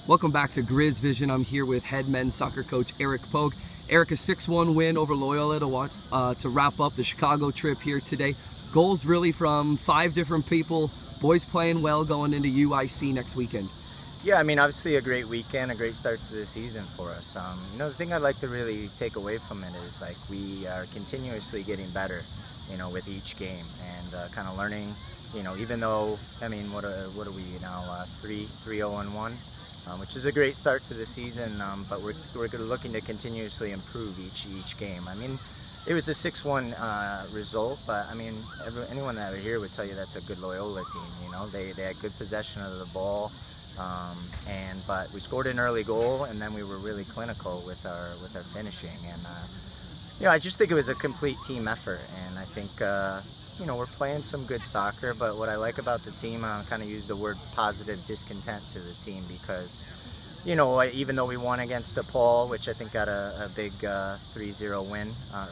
Welcome back to Grizz Vision. I'm here with head men's soccer coach Eric Pogue. Eric, a 6-1 win over Loyola to wrap up the Chicago trip here today. Goals really from 5 different people. Boys playing well going into UIC next weekend. Yeah, I mean, obviously a great weekend, a great start to the season for us. The thing I'd like to really take away from it is like we are continuously getting better, with each game and kind of learning. Even though, I mean, what are we now? 3-0-1, which is a great start to the season. But we're looking to continuously improve each game. I mean, it was a 6-1 result, but I mean, anyone that were here would tell you that's a good Loyola team. They had good possession of the ball, but we scored an early goal, and then we were really clinical with our finishing. And I just think it was a complete team effort, and I think we're playing some good soccer. But what I like about the team, I kind of use the word positive discontent to the team, because even though we won against DePaul, which I think got a big 3-0 win